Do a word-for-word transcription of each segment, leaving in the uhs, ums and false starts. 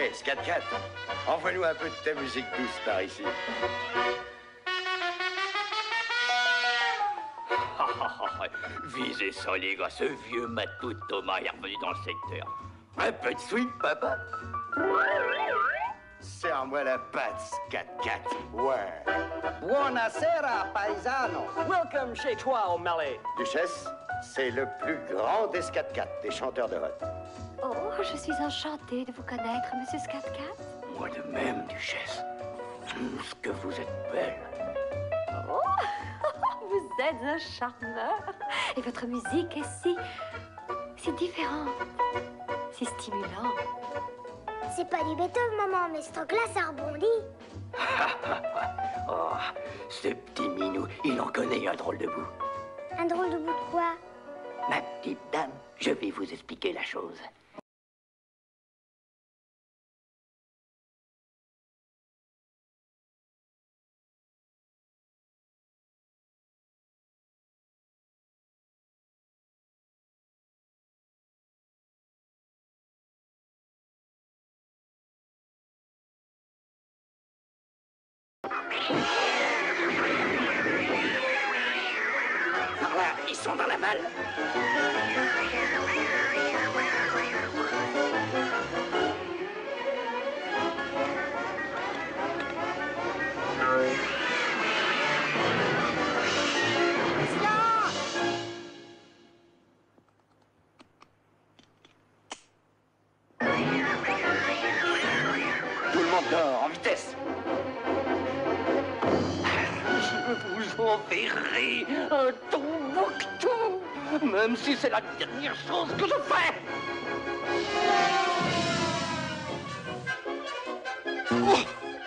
Hé, Scat Cat, envoie-nous un peu de ta musique douce par ici. Visez ça, les gars, ce vieux matou de Thomas est revenu dans le secteur. Un peu de sweet, papa? Serre-moi la patte, Scat Cat. Ouais. Buonasera, paisano. Welcome chez toi, O'Malley. Duchesse, c'est le plus grand des Scat Cat, des chanteurs de rock. Oh, je suis enchantée de vous connaître, Monsieur Scat Cat. Moi de même, Duchesse. Hum, ce que vous êtes belle. Oh, vous êtes un charmeur. Et votre musique est si... si différente, si stimulante. C'est pas du Beethoven, maman, mais ce truc-là, ça rebondit. Oh, ce petit minou, il en connaît un drôle de bout. Un drôle de bout de quoi? Ma petite dame, je vais vous expliquer la chose. Par là, ils sont dans la malle. Tout le monde dort, en vitesse. Je vous enverrai un Tombouctou, même si c'est la dernière chose que je fais. Oh.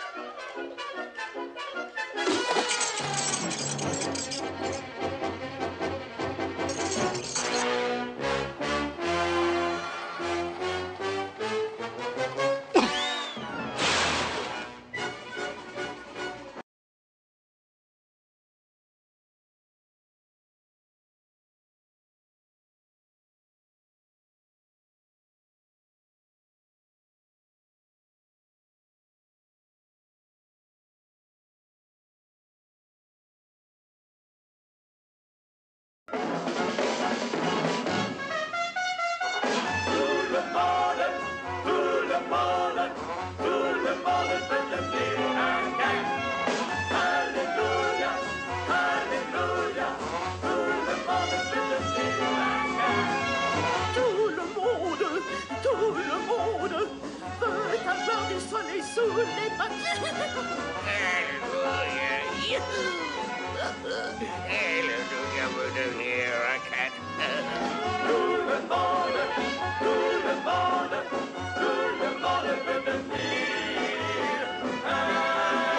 Sous les bâtiments. Alléluia veut devenir un cat. Tout le monde, tout le monde, tout le monde veut devenir un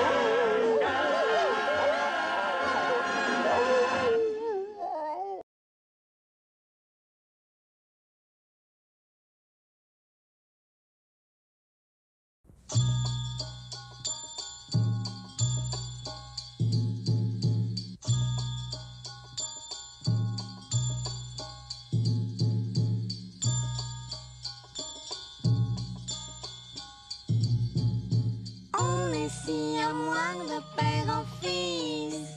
Si à moi de père en fils,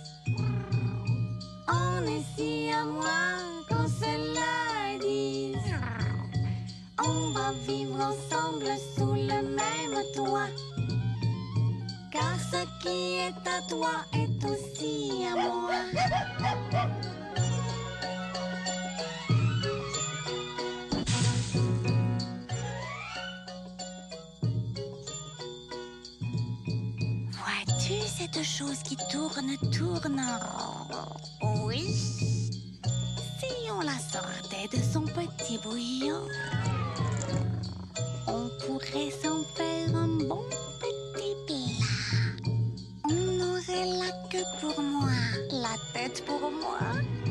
on est si à moi qu'on se la dise. On va vivre ensemble sous le même toit, car ce qui est à toi est aussi à moi. Cette chose qui tourne, tourne. Oui. Si on la sortait de son petit bouillon, on pourrait s'en faire un bon petit plat. On aurait la queue pour moi, la tête pour moi.